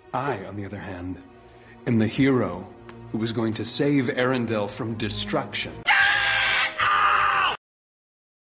I, on the other hand, am the hero who was going to save Arendelle from destruction.